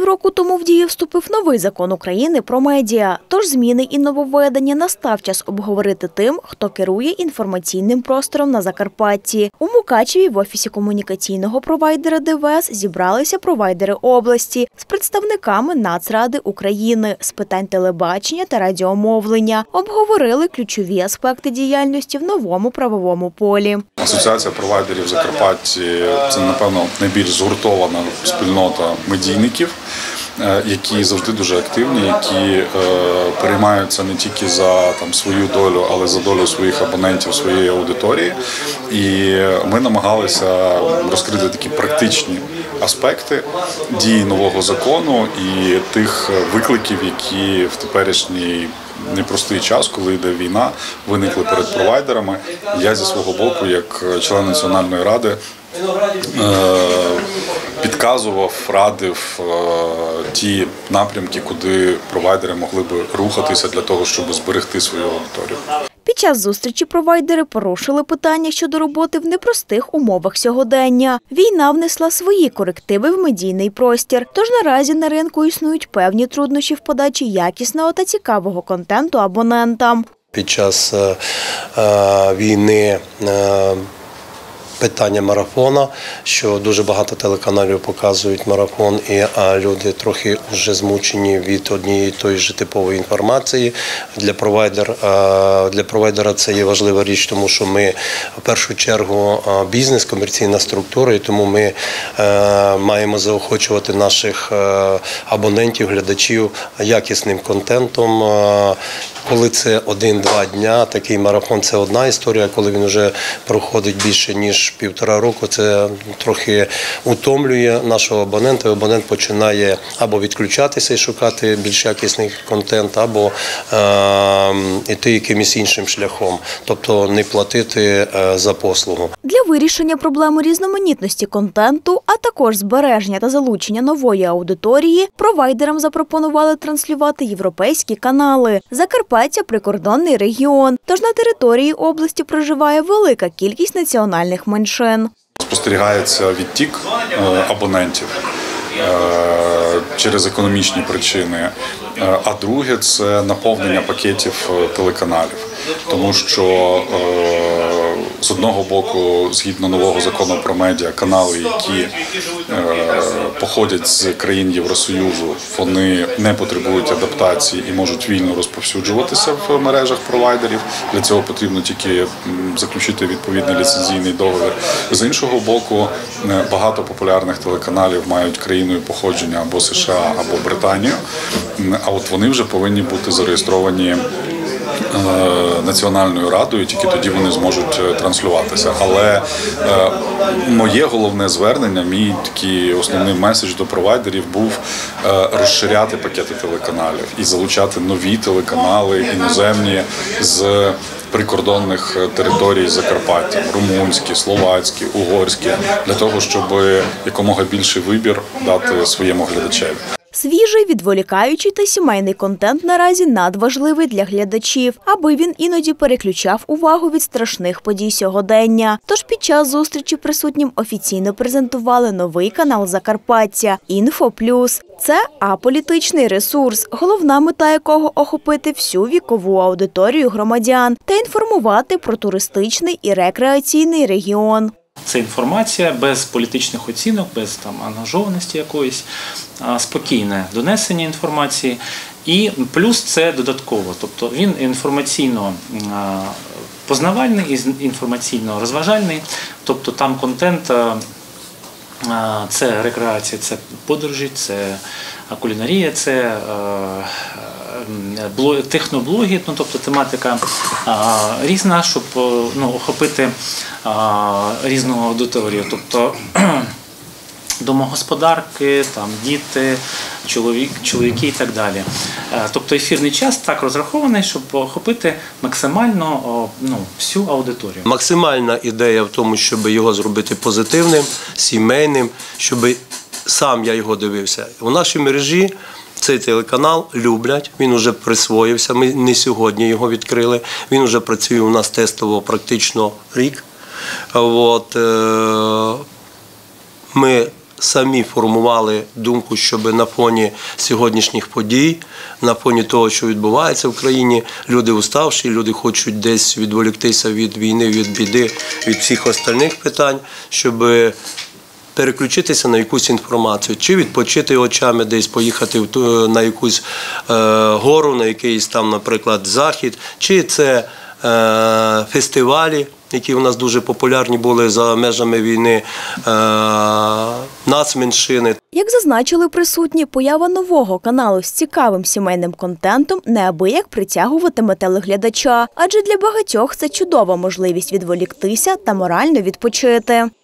Півроку тому в дію вступив новий закон України про медіа. Тож зміни і нововведення настав час обговорити тим, хто керує інформаційним простором на Закарпатті. У Мукачеві в офісі комунікаційного провайдера ДВС зібралися провайдери області з представниками Нацради України з питань телебачення та радіомовлення. Обговорили ключові аспекти діяльності в новому правовому полі. Асоціація провайдерів Закарпатті – це, напевно, найбільш згуртована спільнота медійників, які завжди дуже активні, які переймаються не тільки за свою долю, але за долю своїх абонентів, своєї аудиторії. І ми намагалися розкрити такі практичні аспекти дії нового закону і тих викликів, які в теперішній непростий час, коли йде війна, виникли перед провайдерами. Я зі свого боку, як член Національної ради, підказував, радив ті напрямки, куди провайдери могли б рухатися для того, щоб зберегти свою аудиторію. Під час зустрічі провайдери порушили питання щодо роботи в непростих умовах сьогодення. Війна внесла свої корективи в медійний простір, тож наразі на ринку існують певні труднощі в подачі якісного та цікавого контенту абонентам. Під час війни питання марафона, що дуже багато телеканалів показують марафон, і люди трохи вже змучені від однієї тої ж типової інформації. Для провайдера це є важлива річ, тому що ми в першу чергу бізнес, комерційна структура, і тому ми маємо заохочувати наших абонентів, глядачів якісним контентом. Коли це 1-2 дня, такий марафон – це одна історія, коли він вже проходить більше, ніж 1,5 року, це трохи утомлює нашого абонента. Абонент починає або відключатися і шукати більш якісний контент, або йти якимось іншим шляхом, тобто не платити за послугу. Для вирішення проблеми різноманітності контенту, а також збереження та залучення нової аудиторії, провайдерам запропонували транслювати європейські канали. Закарпаття – прикордонний регіон, тож на території області проживає велика кількість національних меншин. Спостерігається відтік абонентів через економічні причини, а друге – це наповнення пакетів телеканалів. Тому що з одного боку, згідно нового закону про медіа, канали, які походять з країн Євросоюзу, вони не потребують адаптації і можуть вільно розповсюджуватися в мережах провайдерів. Для цього потрібно тільки заключити відповідний ліцензійний договір. З іншого боку, багато популярних телеканалів мають країною походження або США, або Британію, а от вони вже повинні бути зареєстровані Національною радою, тільки тоді вони зможуть транслюватися. Але моє головне звернення, мій такий основний меседж до провайдерів був розширяти пакети телеканалів і залучати нові телеканали іноземні з прикордонних територій Закарпаття, румунські, словацькі, угорські, для того, щоб якомога більший вибір дати своєму глядачеві. Свіжий, відволікаючий та сімейний контент наразі надважливий для глядачів, аби він іноді переключав увагу від страшних подій сьогодення. Тож під час зустрічі присутнім офіційно презентували новий канал Закарпаття – «Інфо Плюс». Це аполітичний ресурс, головна мета якого – охопити всю вікову аудиторію громадян та інформувати про туристичний і рекреаційний регіон. Це інформація без політичних оцінок, без ангажованості якоїсь, спокійне донесення інформації. І плюс це додатково, тобто він інформаційно познавальний, інформаційно розважальний, тобто там контент – це рекреація, це подорожі, це кулінарія, це техноблоги, тобто тематика різна, щоб охопити різну аудиторію, тобто домогосподарки, діти, чоловіки і так далі. Тобто ефірний час так розрахований, щоб охопити максимально всю аудиторію. Максимальна ідея в тому, щоб його зробити позитивним, сімейним, щоб сам я його дивився. У нашій мережі цей телеканал люблять, він вже присвоївся, ми не сьогодні його відкрили, він вже працює у нас тестово практично рік. Ми самі формували думку, щоб на фоні сьогоднішніх подій, на фоні того, що відбувається в країні, люди уставші, люди хочуть десь відволіктися від війни, від біди, від всіх остальних питань, щоб переключитися на якусь інформацію, чи відпочити очами десь, поїхати на якусь гору, на якийсь там, наприклад, захід, чи це фестивалі, які у нас дуже популярні були за межами війни, нацменшини. Як зазначили присутні, поява нового каналу з цікавим сімейним контентом неабияк притягуватиме телеглядача, адже для багатьох це чудова можливість відволіктися та морально відпочити.